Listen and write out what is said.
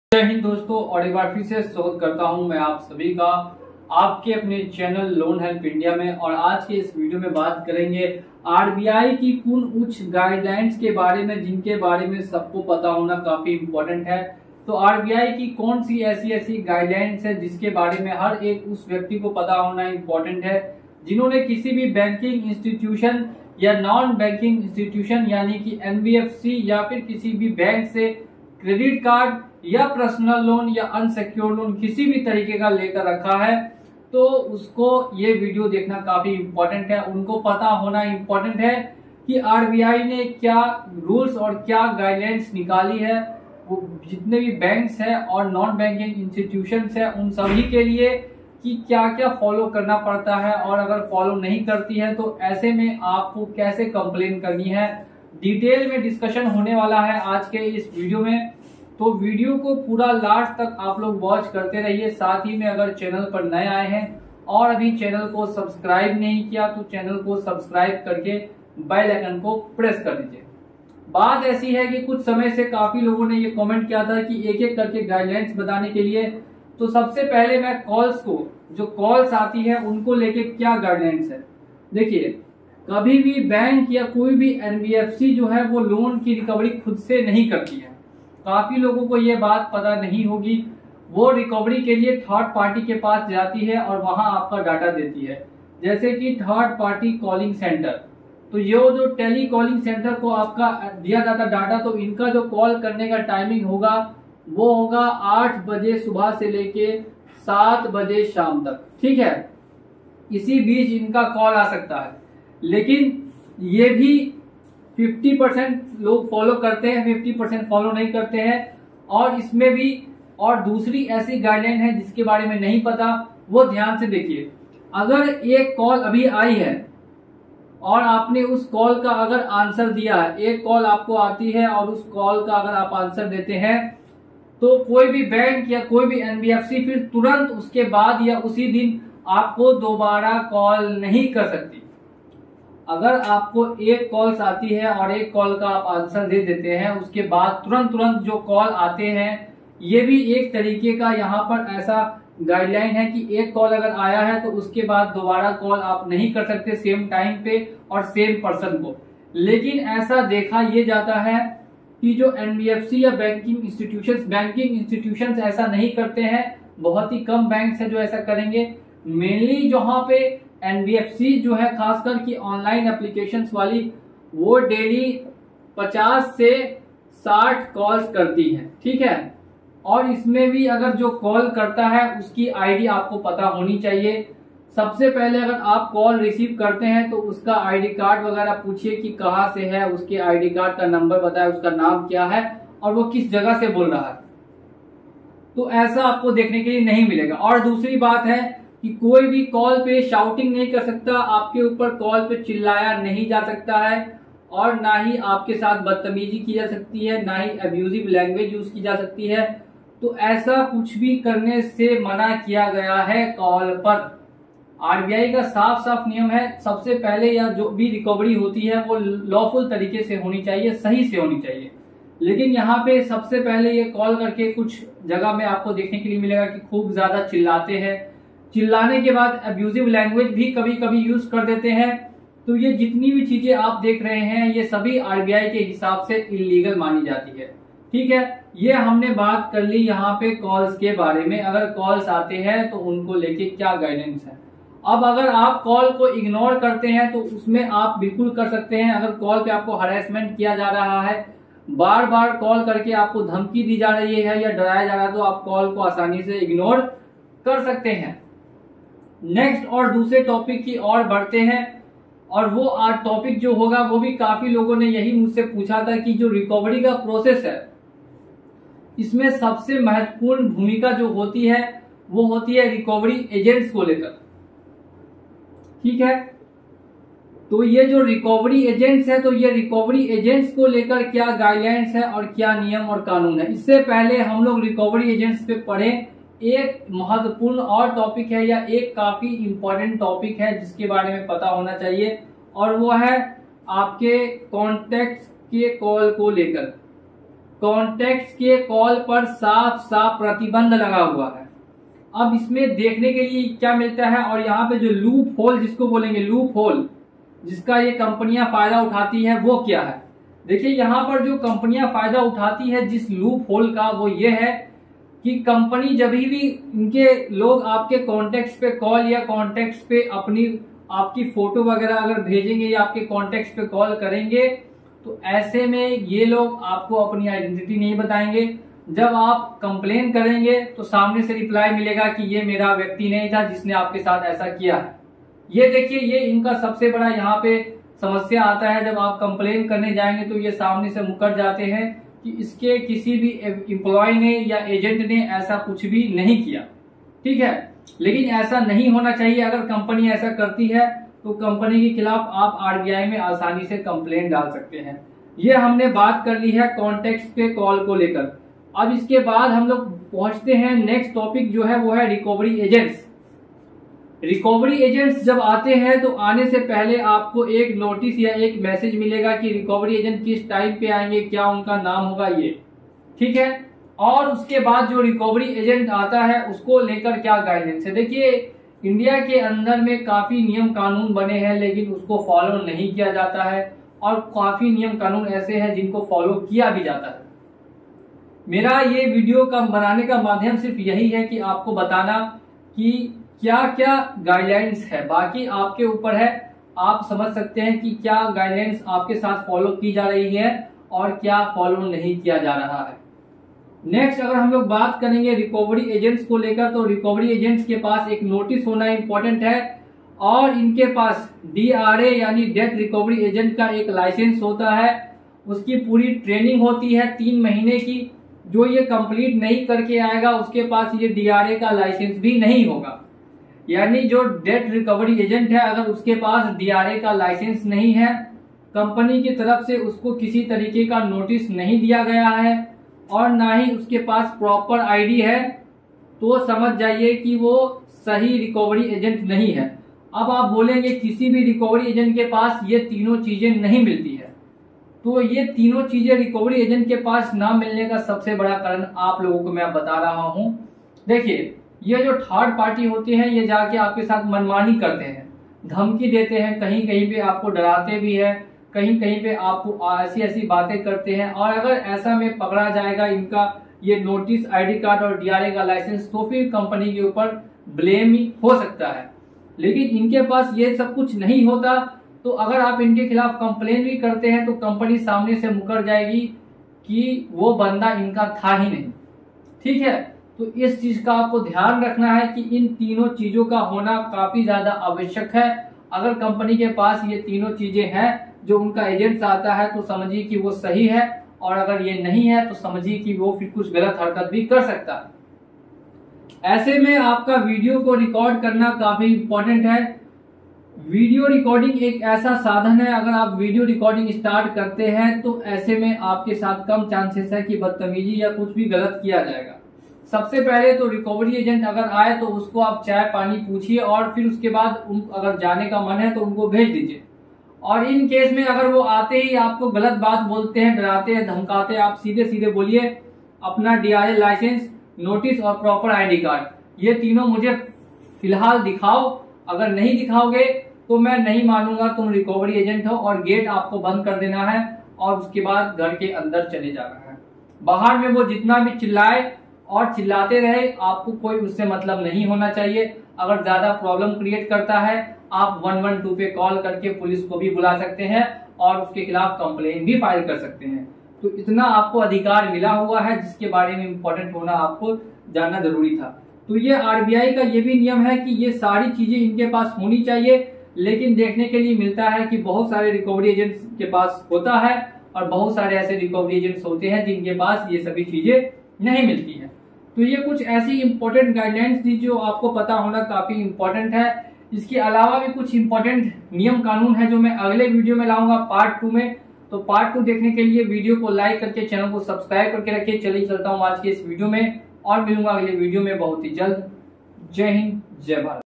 जय हिंद दोस्तों, और एक बार फिर से स्वागत करता हूं मैं आप सभी का आपके अपने चैनल लोन हेल्प इंडिया में। और आज के इस वीडियो में बात करेंगे आरबीआई की उन उच्च गाइडलाइंस के बारे में जिनके बारे में सबको पता होना काफी इम्पोर्टेंट है। तो आरबीआई की कौन सी ऐसी गाइडलाइंस है जिसके बारे में हर एक उस व्यक्ति को पता होना इम्पोर्टेंट है जिन्होंने किसी भी बैंकिंग इंस्टीट्यूशन या नॉन बैंकिंग इंस्टीट्यूशन यानी कि एनबीएफसी या फिर किसी भी बैंक से क्रेडिट कार्ड या पर्सनल लोन या अनसिक्योर्ड लोन किसी भी तरीके का लेकर रखा है, तो उसको ये वीडियो देखना काफी इम्पोर्टेंट है। उनको पता होना इम्पोर्टेंट है कि आरबीआई ने क्या रूल्स और क्या गाइडलाइंस निकाली है वो जितने भी बैंक्स हैं और नॉन बैंकिंग इंस्टीट्यूशंस हैं उन सभी के लिए कि क्या क्या फॉलो करना पड़ता है, और अगर फॉलो नहीं करती है तो ऐसे में आपको कैसे कंप्लेन करनी है। डिटेल में डिस्कशन होने वाला है आज के इस वीडियो में, तो वीडियो को पूरा लास्ट तक आप लोग वॉच करते रहिए। साथ ही में अगर चैनल पर नए आए हैं और अभी चैनल को सब्सक्राइब नहीं किया तो चैनल को सब्सक्राइब करके बेल आइकन को प्रेस कर दीजिए। बात ऐसी है कि कुछ समय से काफी लोगों ने ये कमेंट किया था कि एक एक करके गाइडलाइंस बताने के लिए, तो सबसे पहले मैं कॉल्स को, जो कॉल्स आती है उनको लेके क्या गाइडलाइंस है। देखिए, कभी भी बैंक या कोई भी एनबीएफसी जो है वो लोन की रिकवरी खुद से नहीं करती है। काफी लोगों को ये बात पता नहीं होगी। वो रिकवरी के लिए थर्ड पार्टी के पास जाती है और वहां आपका डाटा देती है, जैसे कि थर्ड पार्टी कॉलिंग सेंटर। तो ये जो टेली कॉलिंग सेंटर को आपका दिया जाता डाटा, तो इनका जो कॉल करने का टाइमिंग होगा वो होगा 8 बजे सुबह से लेके 7 बजे शाम तक। ठीक है, इसी बीच इनका कॉल आ सकता है, लेकिन ये भी 50% लोग फॉलो करते हैं, 50% फॉलो नहीं करते हैं। और इसमें भी और दूसरी ऐसी गाइडलाइन है जिसके बारे में नहीं पता, वो ध्यान से देखिए। अगर एक कॉल अभी आई है और आपने उस कॉल का अगर आंसर दिया है, एक कॉल आपको आती है और उस कॉल का अगर आप आंसर देते हैं, तो कोई भी बैंक या कोई भी एनबीएफसी फिर तुरंत उसके बाद या उसी दिन आपको दोबारा कॉल नहीं कर सकती। अगर आपको एक कॉल्स आती है और एक कॉल का आप आंसर दे देते हैं, उसके बाद तुरंत जो कॉल आते हैं, ये भी एक तरीके का यहाँ पर ऐसा गाइडलाइन है कि एक कॉल अगर आया है तो उसके बाद दोबारा कॉल आप नहीं कर सकते सेम टाइम पे और सेम पर्सन को। लेकिन ऐसा देखा ये जाता है कि जो एनबीएफसी या बैंकिंग इंस्टीट्यूशंस ऐसा नहीं करते हैं। बहुत ही कम बैंक्स है जो ऐसा करेंगे। मेनली जहाँ पे एनबीएफसी जो है खासकर कि ऑनलाइन एप्लीकेशंस वाली, वो डेली 50 से 60 कॉल्स करती है। ठीक है, और इसमें भी अगर जो कॉल करता है उसकी आईडी आपको पता होनी चाहिए। सबसे पहले अगर आप कॉल रिसीव करते हैं तो उसका आईडी कार्ड वगैरह पूछिए कि कहाँ से है, उसके आईडी कार्ड का नंबर बताए, उसका नाम क्या है और वो किस जगह से बोल रहा है। तो ऐसा आपको देखने के लिए नहीं मिलेगा। और दूसरी बात है कि कोई भी कॉल पे शाउटिंग नहीं कर सकता, आपके ऊपर कॉल पे चिल्लाया नहीं जा सकता है, और ना ही आपके साथ बदतमीजी की जा सकती है, ना ही अब्यूजिव लैंग्वेज यूज की जा सकती है। तो ऐसा कुछ भी करने से मना किया गया है कॉल पर। आरबीआई का साफ साफ नियम है, सबसे पहले या जो भी रिकवरी होती है वो लॉफुल तरीके से होनी चाहिए, सही से होनी चाहिए। लेकिन यहाँ पे सबसे पहले ये कॉल करके कुछ जगह में आपको देखने के लिए मिलेगा कि खूब ज्यादा चिल्लाते हैं। चिल्लाने के बाद अब्यूजिव लैंग्वेज भी कभी कभी यूज कर देते हैं। तो ये जितनी भी चीजें आप देख रहे हैं ये सभी आरबीआई के हिसाब से इलीगल मानी जाती है। ठीक है, ये हमने बात कर ली यहाँ पे कॉल्स के बारे में। अगर कॉल्स आते हैं तो उनको लेके क्या गाइडेंस है। अब अगर आप कॉल को इग्नोर करते हैं तो उसमें आप बिल्कुल कर सकते हैं। अगर कॉल पे आपको हरेसमेंट किया जा रहा है, बार बार कॉल करके आपको धमकी दी जा रही है या डराया जा रहा है, तो आप कॉल को आसानी से इग्नोर कर सकते हैं। नेक्स्ट और दूसरे टॉपिक की ओर बढ़ते हैं, और वो आज टॉपिक जो होगा वो भी काफी लोगों ने यही मुझसे पूछा था कि जो रिकवरी का प्रोसेस है इसमें सबसे महत्वपूर्ण भूमिका जो होती है वो होती है रिकवरी एजेंट्स को लेकर। ठीक है, तो ये जो रिकवरी एजेंट्स है, तो ये रिकवरी एजेंट्स को लेकर क्या गाइडलाइंस है और क्या नियम और कानून है। इससे पहले हम लोग रिकवरी एजेंट्स पे पढ़े, एक महत्वपूर्ण और टॉपिक है या एक काफी इंपॉर्टेंट टॉपिक है जिसके बारे में पता होना चाहिए, और वो है आपके कॉन्टेक्ट के कॉल को लेकर। कॉन्टेक्ट्स के कॉल पर साफ साफ प्रतिबंध लगा हुआ है। अब इसमें देखने के लिए क्या मिलता है, और यहाँ पे जो लूप होल जिसको बोलेंगे, लूप होल जिसका ये कंपनियां फायदा उठाती है वो क्या है। देखिए यहाँ पर जो कंपनियां फायदा उठाती है जिस लूप होल का, वो ये है कि कंपनी जब भी इनके लोग आपके कॉन्टेक्ट्स पे कॉल या कॉन्टेक्ट्स पे आपकी फोटो वगैरह अगर भेजेंगे या आपके कॉन्टेक्ट्स पे कॉल करेंगे, तो ऐसे में ये लोग आपको अपनी आइडेंटिटी नहीं बताएंगे। जब आप कंप्लेन करेंगे तो सामने से रिप्लाई मिलेगा कि ये मेरा व्यक्ति नहीं था जिसने आपके साथ ऐसा किया है। ये देखिए, ये इनका सबसे बड़ा यहाँ पे समस्या आता है। जब आप कंप्लेन करने जाएंगे तो ये सामने से मुकर जाते हैं कि इसके किसी भी एम्प्लॉय ने या एजेंट ने ऐसा कुछ भी नहीं किया। ठीक है, लेकिन ऐसा नहीं होना चाहिए। अगर कंपनी ऐसा करती है तो कंपनी के खिलाफ आप आरबीआई में आसानी से कंप्लेन डाल सकते हैं। ये हमने बात कर ली है कॉन्टेक्ट्स पे कॉल को लेकर। अब इसके बाद हम लोग पहुंचते हैं नेक्स्ट टॉपिक जो है वो है रिकवरी एजेंट्स। रिकवरी एजेंट्स जब आते हैं तो आने से पहले आपको एक नोटिस या एक मैसेज मिलेगा कि रिकवरी एजेंट किस टाइम पे आएंगे, क्या उनका नाम होगा, ये ठीक है। और उसके बाद जो रिकवरी एजेंट आता है उसको लेकर क्या गाइडेंस है। देखिए इंडिया के अंदर में काफी नियम कानून बने हैं लेकिन उसको फॉलो नहीं किया जाता है, और काफी नियम कानून ऐसे हैं जिनको फॉलो किया भी जाता है। मेरा ये वीडियो का बनाने का माध्यम सिर्फ यही है कि आपको बताना कि क्या क्या गाइडलाइंस है, बाकी आपके ऊपर है। आप समझ सकते हैं कि क्या गाइडलाइंस आपके साथ फॉलो की जा रही है और क्या फॉलो नहीं किया जा रहा है। नेक्स्ट अगर हम लोग बात करेंगे रिकवरी एजेंट्स को लेकर, तो रिकवरी एजेंट्स के पास एक नोटिस होना इंपॉर्टेंट है, और इनके पास DRA यानी डेथ रिकवरी एजेंट का एक लाइसेंस होता है। उसकी पूरी ट्रेनिंग होती है 3 महीने की। जो ये कंप्लीट नहीं करके आएगा उसके पास ये DRA का लाइसेंस भी नहीं होगा। यानी जो डेथ रिकवरी एजेंट है अगर उसके पास DRA का लाइसेंस नहीं है, कंपनी की तरफ से उसको किसी तरीके का नोटिस नहीं दिया गया है, और ना ही उसके पास प्रॉपर ID है, तो समझ जाइए कि वो सही रिकवरी एजेंट नहीं है। अब आप बोलेंगे किसी भी रिकवरी एजेंट के पास ये तीनों चीजें नहीं मिलती है, तो ये तीनों चीजें रिकवरी एजेंट के पास ना मिलने का सबसे बड़ा कारण आप लोगों को मैं बता रहा हूं। देखिए ये जो थर्ड पार्टी होती है ये जाके आपके साथ मनमानी करते हैं, धमकी देते हैं, कहीं कहीं पे आपको डराते भी है, कहीं कहीं पे आपको ऐसी ऐसी बातें करते हैं। और अगर ऐसा में पकड़ा जाएगा इनका ये नोटिस, ID कार्ड और DRA का लाइसेंस, तो फिर कंपनी के ऊपर ब्लेम ही हो सकता है। लेकिन इनके पास ये सब कुछ नहीं होता, तो अगर आप इनके खिलाफ कंप्लेन भी करते हैं तो कंपनी सामने से मुकर जाएगी कि वो बंदा इनका था ही नहीं। ठीक है, तो इस चीज का आपको ध्यान रखना है कि इन तीनों चीजों का होना काफी ज्यादा आवश्यक है। अगर कंपनी के पास ये तीनों चीजें हैं, जो उनका एजेंट आता है, तो समझिए कि वो सही है, और अगर ये नहीं है तो समझिए कि वो फिर कुछ गलत हरकत भी कर सकता है। ऐसे में आपका वीडियो को रिकॉर्ड करना काफी इंपॉर्टेंट है। वीडियो रिकॉर्डिंग एक ऐसा साधन है, अगर आप वीडियो रिकॉर्डिंग स्टार्ट करते हैं तो ऐसे में आपके साथ कम चांसेस है कि बदतमीजी या कुछ भी गलत किया जाएगा। सबसे पहले तो रिकवरी एजेंट अगर आए तो उसको आप चाय पानी पूछिए, और फिर उसके बाद अगर जाने का मन है तो उनको भेज दीजिए। और इन केस में अगर वो आते ही आपको गलत बात बोलते हैं, डराते हैं, धमकाते हैं, आप सीधे सीधे बोलिए अपना DRA लाइसेंस, नोटिस और प्रॉपर ID कार्ड, ये तीनों मुझे फिलहाल दिखाओ। अगर नहीं दिखाओगे तो मैं नहीं मानूंगा तुम रिकवरी एजेंट हो, और गेट आपको बंद कर देना है, और उसके बाद घर के अंदर चले जाना है। बाहर में वो जितना भी चिल्लाए और चिल्लाते रहे, आपको कोई उससे मतलब नहीं होना चाहिए। अगर ज्यादा प्रॉब्लम क्रिएट करता है आप 112 पे कॉल करके पुलिस को भी बुला सकते हैं और उसके खिलाफ कंप्लेन भी फाइल कर सकते हैं। तो इतना आपको अधिकार मिला हुआ है जिसके बारे में इम्पोर्टेंट होना आपको जानना जरूरी था। तो ये RBI का ये भी नियम है कि ये सारी चीजें इनके पास होनी चाहिए, लेकिन देखने के लिए मिलता है कि बहुत सारे रिकवरी एजेंट्स के पास होता है, और बहुत सारे ऐसे रिकवरी एजेंट्स होते हैं जिनके पास ये सभी चीजें नहीं मिलती है। तो ये कुछ ऐसी इंपॉर्टेंट गाइडलाइंस थी जो आपको पता होना काफी इंपॉर्टेंट है। इसके अलावा भी कुछ इंपॉर्टेंट नियम कानून है जो मैं अगले वीडियो में लाऊंगा पार्ट 2 में। तो पार्ट 2 देखने के लिए वीडियो को लाइक करके चैनल को सब्सक्राइब करके रखिए। चलिए चलता हूँ आज के इस वीडियो में, और मिलूंगा अगले वीडियो में बहुत ही जल्द। जय हिंद, जय भारत।